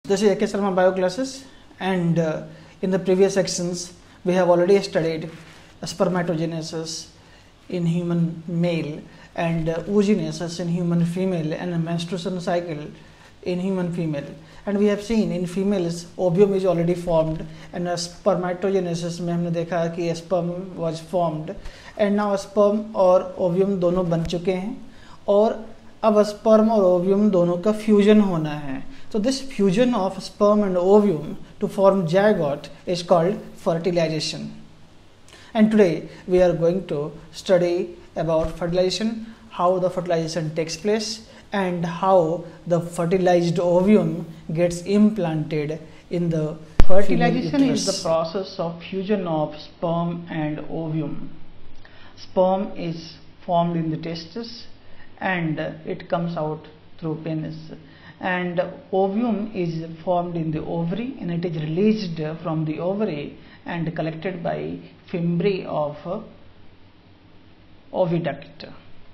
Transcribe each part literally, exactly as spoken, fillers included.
This is A K Sharma Bio Classes, and uh, in the previous sections we have already studied spermatogenesis in human male and uh, oogenesis in human female and a menstruation cycle in human female. And we have seen in females ovum is already formed and a spermatogenesis में हमने देखा कि sperm was formed and now sperm और ovum दोनों बन चुके हैं और अब sperm और ovum दोनों का fusion होना है. So this fusion of sperm and ovum to form zygote is called fertilization. And today we are going to study about fertilization, how the fertilization takes place and how the fertilized ovum gets implanted in the fertilization is the process of fusion of sperm and ovum. Sperm is formed in the testes and it comes out through penis, and ovum is formed in the ovary and it is released from the ovary and collected by fimbriae of oviduct.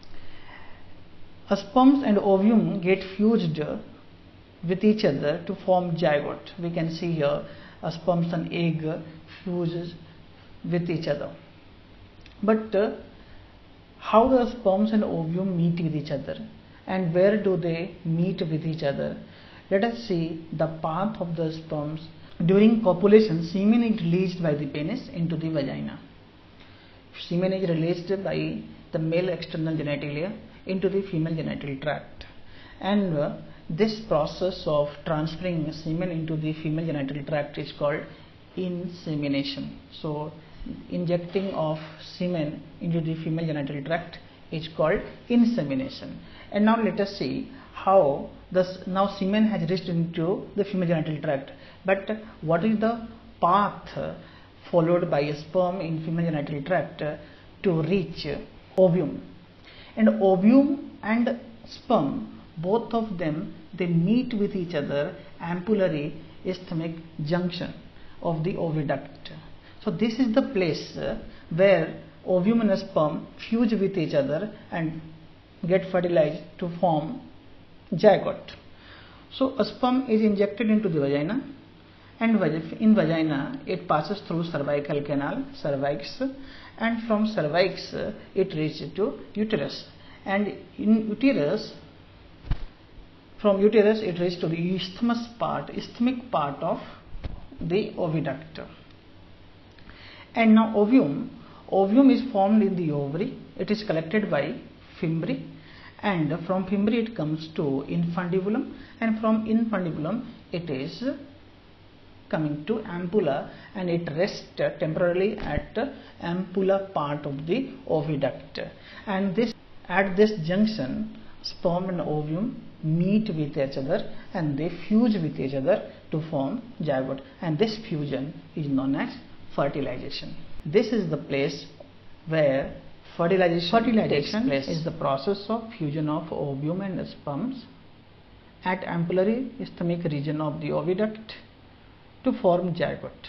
Sperms and ovum get fused with each other to form zygote. We can see here a sperms and egg fuses with each other. But uh, how the sperms and ovum meet with each other and where do they meet with each other? Let us see the path of the sperms. During copulation, semen is released by the penis into the vagina. Semen is released by the male external genitalia into the female genital tract, and uh, this process of transferring semen into the female genital tract is called insemination. So injecting of semen into the female genital tract is called insemination. And now let us see how this now semen has reached into the female genital tract, but what is the path followed by a sperm in female genital tract to reach ovum? And ovum and sperm, both of them, they meet with each other ampullary isthmic junction of the oviduct. So this is the place where ovum and sperm fuse with each other and get fertilized to form zygote. So a sperm is injected into the vagina, and in vagina it passes through cervical canal, cervix, and from cervix it reaches to uterus, and in uterus, from uterus it reaches to the isthmus part, isthmic part of the oviduct. And now ovum, ovum is formed in the ovary, it is collected by fimbriae, and from fimbriae it comes to infundibulum, and from infundibulum it is coming to ampulla and it rests temporarily at ampulla part of the oviduct. And this at this junction sperm and ovum meet with each other and they fuse with each other to form zygote, and this fusion is known as fertilization. This is the place where fertilization, fertilization takes place. Is the process of fusion of ovum and sperms at ampullary isthmic region of the oviduct to form zygote.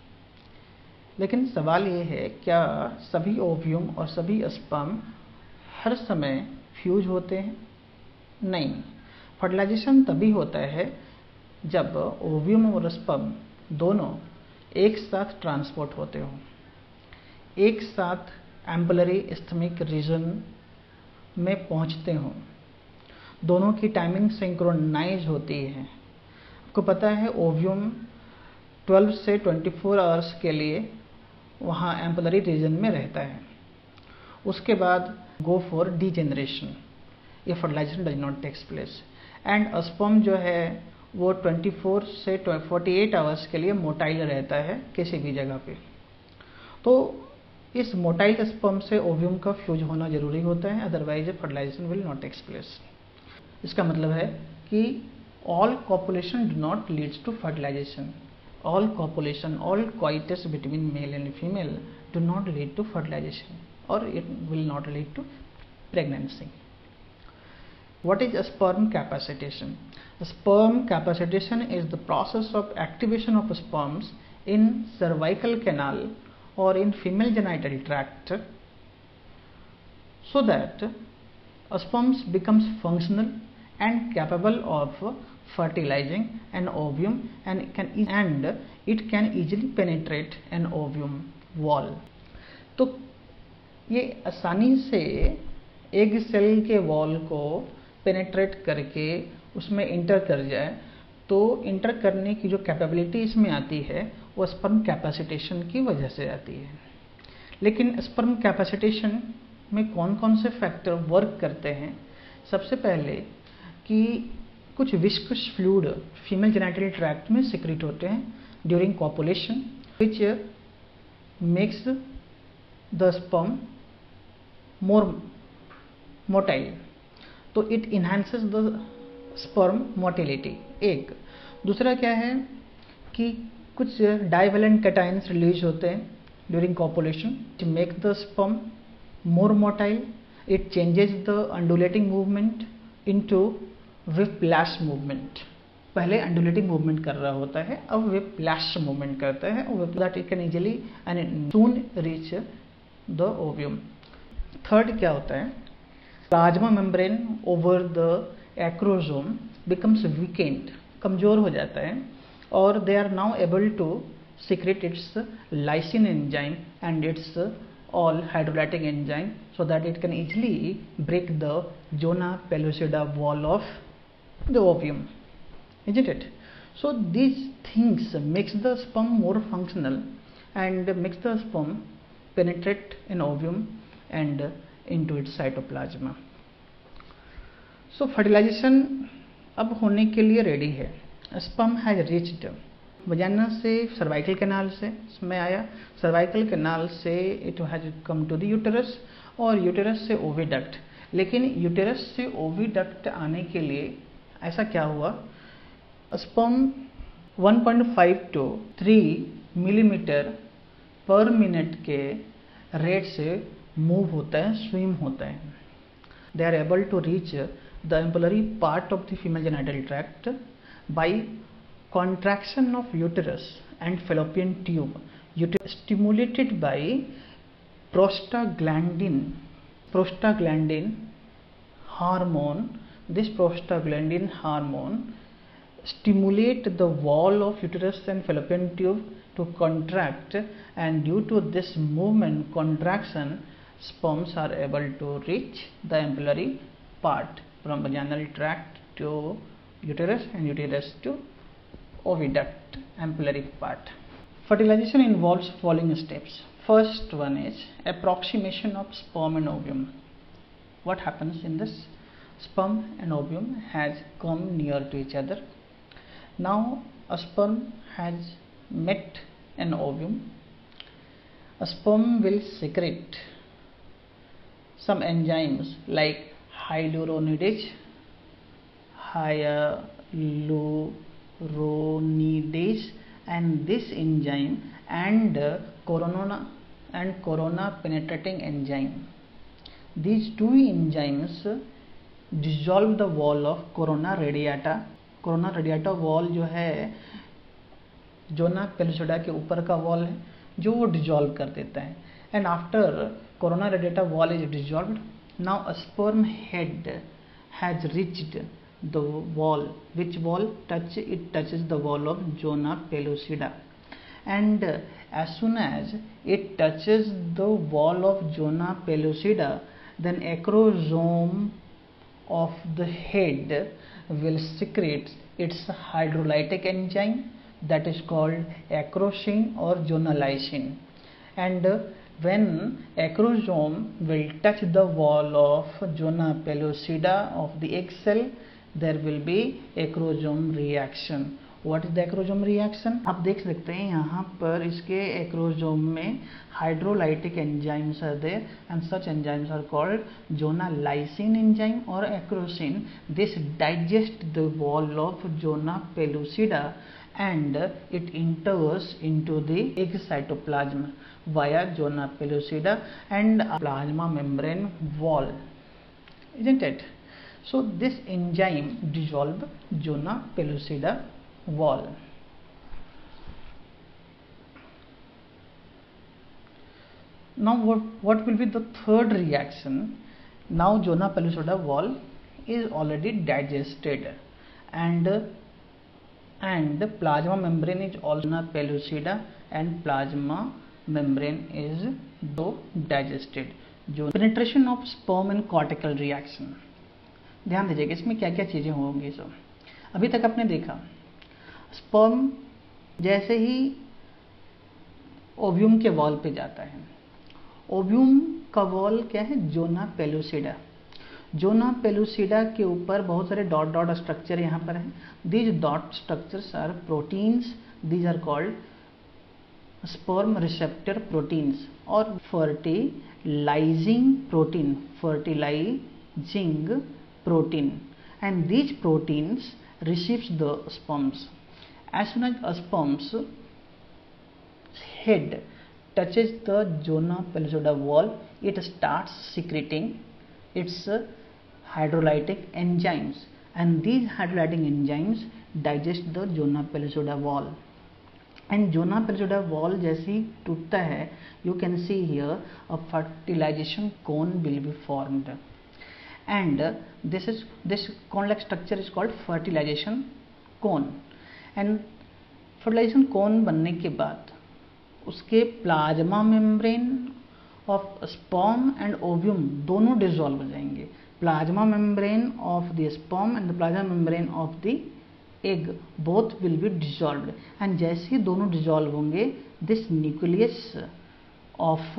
लेकिन सवाल ये है, क्या सभी ovum और सभी sperm हर समय fuse होते हैं? नहीं. फर्टिलाइजेशन तभी होता है जब ओव्यूम और स्पर्म दोनों एक साथ ट्रांसपोर्ट होते हो, एक साथ एम्पुलरी इस्थमिक रीजन में पहुंचते हो, दोनों की टाइमिंग सिंक्रोनाइज होती है. आपको पता है ओव्यूम ट्वेल्व से ट्वेंटी फोर आवर्स के लिए वहाँ एम्पुलरी रीजन में रहता है. उसके बाद गो फॉर डीजेनरेशन, ये fertilisation does not takes place. And sperm जो है वो ट्वेंटी फोर से फोर्टी एट आवर्स के लिए मोटाइल रहता है किसी भी जगह पे. तो इस मोटाइल स्पर्म से ओव्यूम का फ्यूज होना जरूरी होता है, otherwise fertilisation will not takes place. इसका मतलब है कि all copulation do not leads to fertilisation. All copulation, all coitus between male and female do not lead to fertilization, or it will not lead to pregnancy. What is sperm capacitation? Sperm capacitation is the process of activation of sperms in cervical canal or in female genital tract so that sperms becomes functional and capable of fertilizing an ovum and can and it can easily penetrate an ovum wall. तो ये आसानी से egg cell के wall को penetrate करके उसमें inter कर जाए, तो इंटर करने की जो कैपेबिलिटी इसमें आती है वो स्पर्म कैपेसिटेशन की वजह से आती है। लेकिन स्पर्म कैपेसिटेशन में कौन कौन से फैक्टर वर्क करते हैं? सबसे पहले कि कुछ viscous fluid female genital tract में सिक्रेट होते हैं during copulation, which makes the sperm more motile, तो it enhances the sperm motility. एक दूसरा क्या है कि कुछ डाइवेलेंट कैटायंस रिलीज होते हैं during copulation, which make the sperm more motile. It changes the undulating movement into whiplash movement. पहले undulating movement कर रहा होता है, अब whiplash movement करता है, और that it can easily and soon reach the ovum. Third क्या होता है? Plasma membrane over the acrosome becomes weakened, कमजोर हो जाता है, और they are now able to secrete its lysine enzyme and its all hydrolytic enzyme, so that it can easily break the zona pellucida wall of the ovum, isn't it? So these things makes the sperm more functional and makes the sperm penetrate an ovum and into its cytoplasm. So fertilization अब होने के लिए ready है। sperm has reached वजाना से cervical canal से इसमें आया, cervical canal से it has come to the uterus, और यूटेरस से ओविडक्ट। लेकिन यूटेरस से ओविडक्ट आने के लिए ऐसा क्या हुआ, sperm one point five to three millimetre per minute के रेट से मूव होता है, स्विम होता है। They are able to reach the ampullary part of the female genital tract by contraction of uterus and fallopian tube, uterus stimulated by prostaglandin prostaglandin hormone. This prostaglandin hormone stimulate the wall of uterus and fallopian tube to contract, and due to this movement contraction, sperms are able to reach the ampullary part from vaginal tract to uterus and uterus to oviduct ampullary part. Fertilization involves following steps. First one is approximation of sperm and ovum. What happens in this? Sperm and ovum has come near to each other. Now a sperm has met an ovum. A sperm will secrete some enzymes like hyaluronidase, hyaluronidase Ronidase and this enzyme and uh, corona and corona penetrating enzyme. These two enzymes dissolve the wall of corona radiata. Corona radiata wall जो है zona pellucida के ऊपर का wall है, जो वो dissolve कर देता है। And after corona radiata wall is dissolved, now a sperm head has reached the wall. Which wall? Touch it touches the wall of zona pellucida, and uh, as soon as it touches the wall of zona pellucida, then acrosome of the head will secrete its hydrolytic enzyme that is called acrosine or zonalysine, and uh, when acrosome will touch the wall of zona pellucida of the egg cell, there will be acrosome reaction. What is the acrosome reaction? आप देख सकते हैं यहाँ पर इसके acrosome में hydrolytic enzymes are there, and such enzymes are called zonalysine enzyme or acrosine. This digest the wall of zona pellucida and it enters into the egg cytoplasm via zona pellucida and plasma membrane wall, isn't it? So this enzyme dissolve zona pellucida wall. Now what, what will be the third reaction? Now zona pellucida wall is already digested and and plasma membrane is also zona pellucida and plasma membrane is do digested. जो penetration of sperm and cortical reaction, ध्यान दीजिएगा इसमें क्या क्या चीजें होंगी। सब अभी तक आपने देखा स्पर्म जैसे ही ओव्यूम के वॉल पे जाता है, ओव्यूम का वॉल क्या है, जोना पेलुसिडा। जोना पेलुसिडा के ऊपर बहुत सारे डॉट डॉट स्ट्रक्चर यहाँ पर है। These dot structures are proteins, these are called sperm receptor proteins और fertilising protein, fertilising protein, and these proteins receives the sperms. As soon as a sperm's head touches the zona pellucida wall, it starts secreting its hydrolytic enzymes, and these hydrolytic enzymes digest the zona pellucida wall. And zona pellucida wall जैसे ही टूटता है, you can see here a fertilization cone will be formed. And uh, this is this cone-like structure is called fertilization cone. And fertilization cone बनने के बाद उसके plasma membrane of sperm and ovum दोनों dissolve हो जाएंगे। Plasma membrane of the sperm and the plasma membrane of the egg both will be dissolved. And जैसे ही दोनों डिसॉल्व होंगे, this nucleus of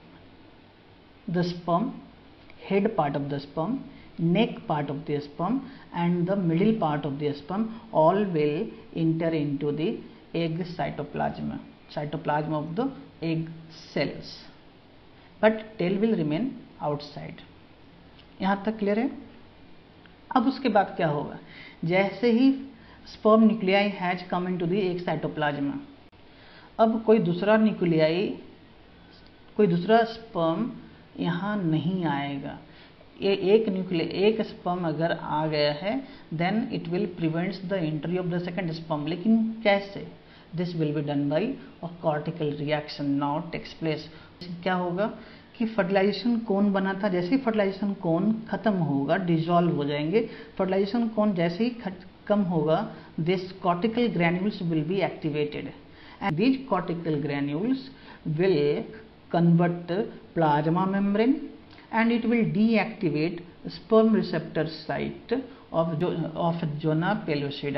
the sperm, head part of the sperm, neck part of the sperm and the middle part of the sperm all will enter into the egg cytoplasm, cytoplasm of the egg cells, but tail will remain outside. यहाँ तक clear है? अब उसके बाद क्या होगा, जैसे ही sperm nuclei has come into the egg cytoplasm, अब कोई दूसरा न्यूक्लियाई, कोई दूसरा स्पर्म यहाँ नहीं आएगा। ये एक न्यूक्लिय एक स्पर्म अगर आ गया है, then it will prevents the entry of the second sperm. लेकिन कैसे? This will be done by a cortical reaction now takes place. क्या होगा कि फर्टिलाइजेशन कोन बना था, जैसे ही फर्टिलाइजेशन कोन खत्म होगा, डिसॉल्व हो जाएंगे। फर्टिलाइजेशन कोन जैसे ही खत्म होगा, this cortical granules will be activated and these cortical granules will convert plasma membrane and it will deactivate sperm receptor site of, of zona pellucida,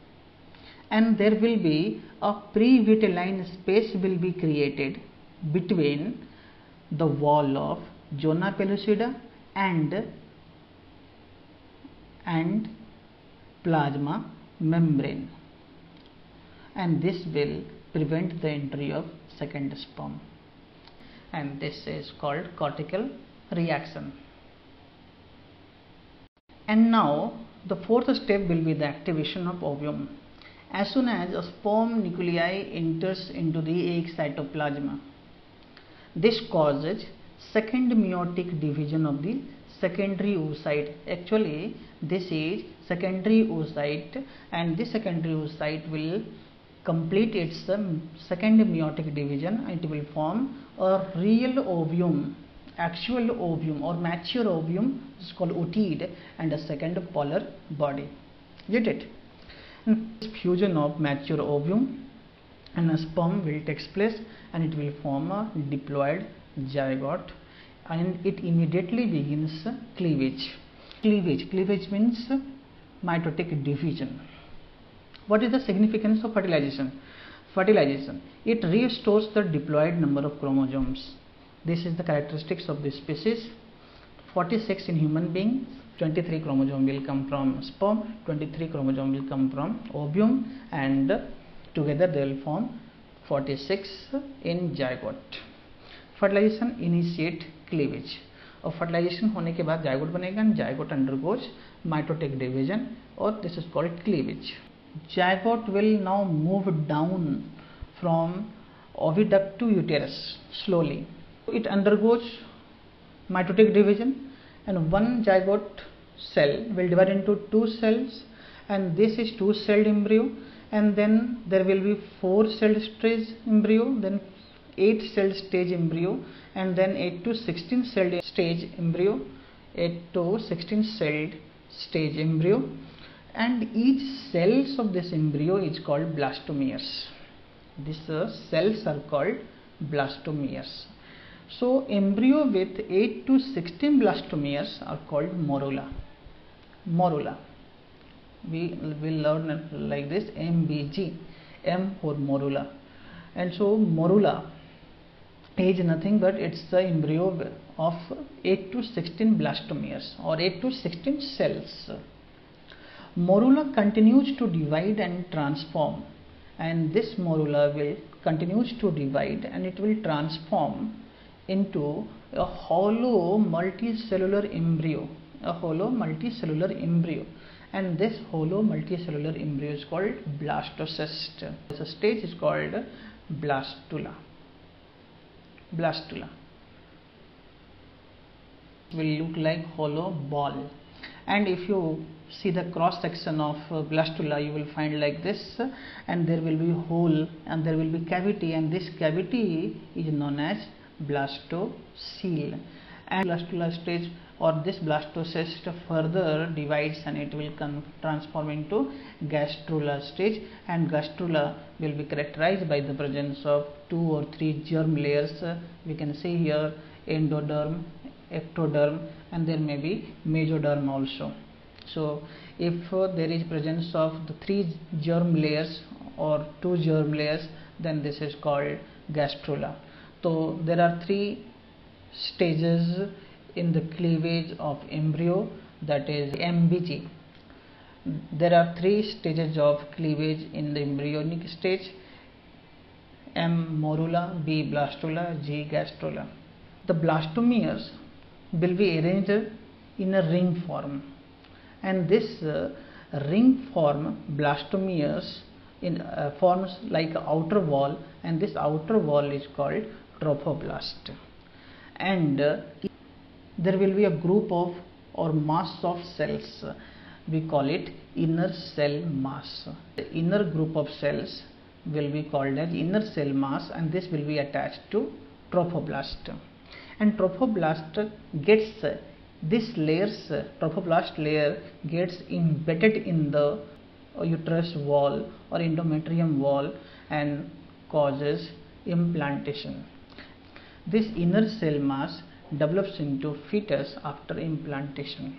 and there will be a pre-vitelline space will be created between the wall of zona pellucida and and plasma membrane, and this will prevent the entry of second sperm, and this is called cortical reaction. And now the fourth step will be the activation of ovum. As soon as a sperm nuclei enters into the egg cytoplasm, this causes second meiotic division of the secondary oocyte. Actually this is secondary oocyte, and this secondary oocyte will complete its um, second meiotic division. It will form a real ovum, actual ovum or mature ovum, is called oocyte, and a second polar body. Get it? And this fusion of mature ovum and a sperm will take place, and it will form a diploid zygote, and it immediately begins cleavage. Cleavage, cleavage means mitotic division. What is the significance of fertilization? Fertilization, it restores the diploid number of chromosomes. This is the characteristics of this species. forty-six in human beings, twenty-three chromosome will come from sperm, twenty-three chromosome will come from ovum, and together they will form forty-six in zygote. Fertilization initiate cleavage, और fertilization होने के बाद zygote बनेगा, and zygote undergoes mitotic division, और this is called cleavage. Zygote will now move down from oviduct to uterus slowly. It undergoes mitotic division, and one zygote cell will divide into two cells, and this is two celled embryo, and then there will be four celled stage embryo, then eight celled stage embryo, and then eight to sixteen celled stage embryo, eight to sixteen celled stage embryo, and each cells of this embryo is called blastomeres. These uh, cells are called blastomeres. So embryo with eight to sixteen blastomeres are called morula. Morula. We will learn like this, M B G, M for morula. And so morula is nothing but it's the embryo of eight to sixteen blastomeres or eight to sixteen cells. Morula continues to divide and transform, and this morula will continues to divide and it will transform into a hollow multicellular embryo, a hollow multicellular embryo, and this hollow multicellular embryo is called blastocyst. This stage is called blastula. Blastula will look like hollow ball, and if you see the cross section of uh, blastula, you will find like this, and there will be hole and there will be cavity, and this cavity is known as blastocele. And blastula stage or this blastocyst further divides and it will come transform into gastrula stage, and gastrula will be characterized by the presence of two or three germ layers. Uh, we can see here endoderm, ectoderm, and there may be mesoderm also. So if uh, there is presence of the three germ layers or two germ layers, then this is called gastrula. So there are three stages in the cleavage of embryo, that is M B G. There are three stages of cleavage in the embryonic stage: M morula, B blastula, G gastrula. The blastomeres will be arranged in a ring form, and this uh, ring form blastomeres in uh, forms like outer wall, and this outer wall is called trophoblast. And uh, there will be a group of or mass of cells, we call it inner cell mass. The inner group of cells will be called as inner cell mass, and this will be attached to trophoblast. And trophoblast gets uh, this layers uh, trophoblast layer gets embedded in the uterus wall or endometrium wall and causes implantation. This inner cell mass develops into fetus after implantation.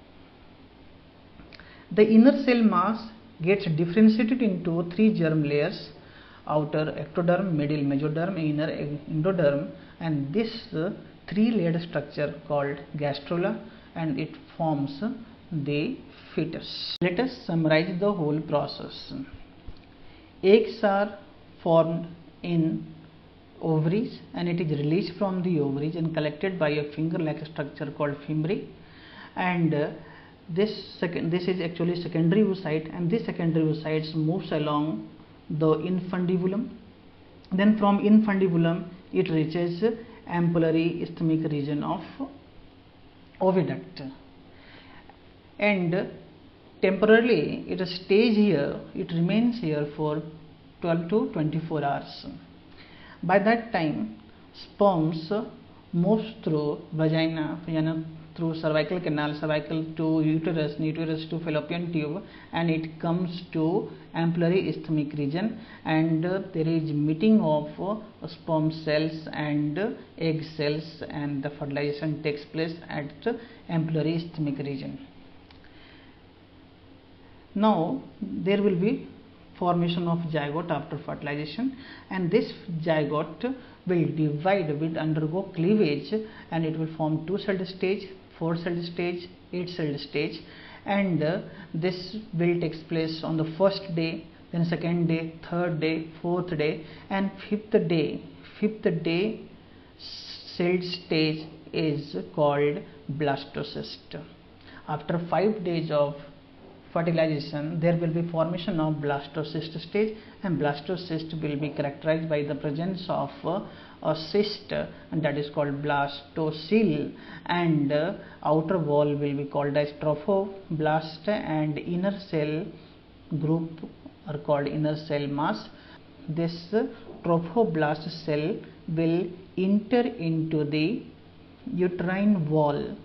The inner cell mass gets differentiated into three germ layers: outer ectoderm, middle mesoderm, inner endoderm, and this uh, three layered structure called gastrula, and it forms the fetus. Let us summarize the whole process. Eggs are formed in ovaries, and it is released from the ovaries and collected by a finger like structure called fimbriae, and uh, this second this is actually secondary oocyte, and this secondary oocyte moves along the infundibulum. Then from infundibulum it reaches ampullary isthmic region of oviduct, and temporarily it stays here, it remains here for twelve to twenty-four hours. By that time, sperms moves through vagina, vagina through cervical canal, cervical to uterus, uterus to fallopian tube, and it comes to ampullary isthmic region, and uh, there is meeting of uh, sperm cells and uh, egg cells, and the fertilization takes place at uh, ampullary isthmic region. Now there will be formation of zygote after fertilization, and this zygote will divide, will undergo cleavage, and it will form two celled stage, four celled stage, eight celled stage, and uh, this will takes place on the first day, then second day, third day, fourth day, and fifth day. Fifth day celled stage is called blastocyst. After five days of fertilization, there will be formation of blastocyst stage, and blastocyst will be characterized by the presence of uh, a cyst, and that is called blastocele, and uh, outer wall will be called as trophoblast, and inner cell group are called inner cell mass. This uh, trophoblast cell will enter into the uterine wall,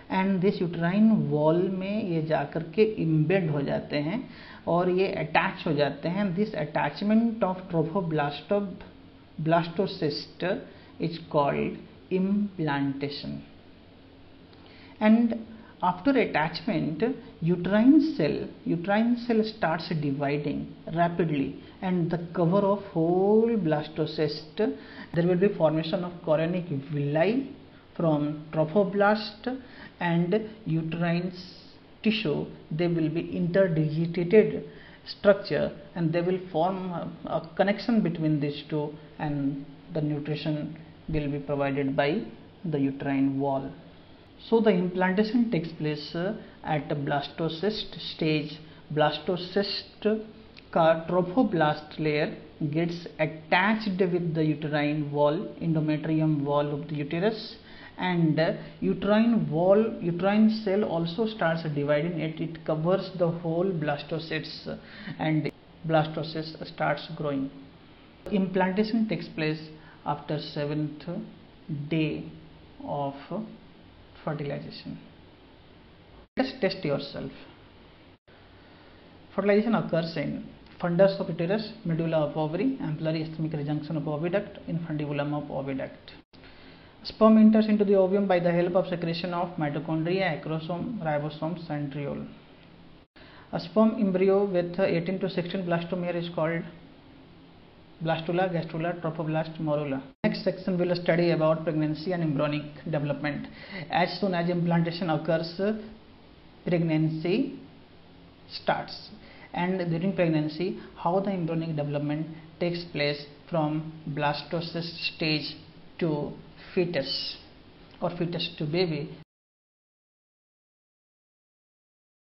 and this uterine wall में ये जाकर के embed हो जाते हैं और ये attach हो जाते हैं. This attachment of trophoblast of blastocyst is called implantation. And after attachment, uterine cell uterine cell starts dividing rapidly and the cover of whole blastocyst. There will be formation of chorionic villi from trophoblast and uterine tissue. They will be interdigitated structure and they will form a, a connection between these two, and the nutrition will be provided by the uterine wall. So the implantation takes place uh, at the blastocyst stage. Blastocyst का trophoblast layer gets attached with the uterine wall, endometrium wall of the uterus, and uh, uterine wall, uterine cell also starts dividing it. It covers the whole blastocysts and blastocyst starts growing. Implantation takes place after seventh day of fertilization. Let us test yourself. Fertilization occurs in fundus of uterus, medulla of ovary, ampullary isthmic junction of oviduct, infundibulum of oviduct. Sperm enters into the ovum by the help of secretion of mitochondria, acrosome, ribosomes, centriole. A sperm embryo with eighteen to sixteen blastomere is called blastula, gastrula, trophoblast, morula. Next section will study about pregnancy and embryonic development. As soon as implantation occurs, pregnancy starts, and during pregnancy how the embryonic development takes place from blastocyst stage to fetus or fetus to baby,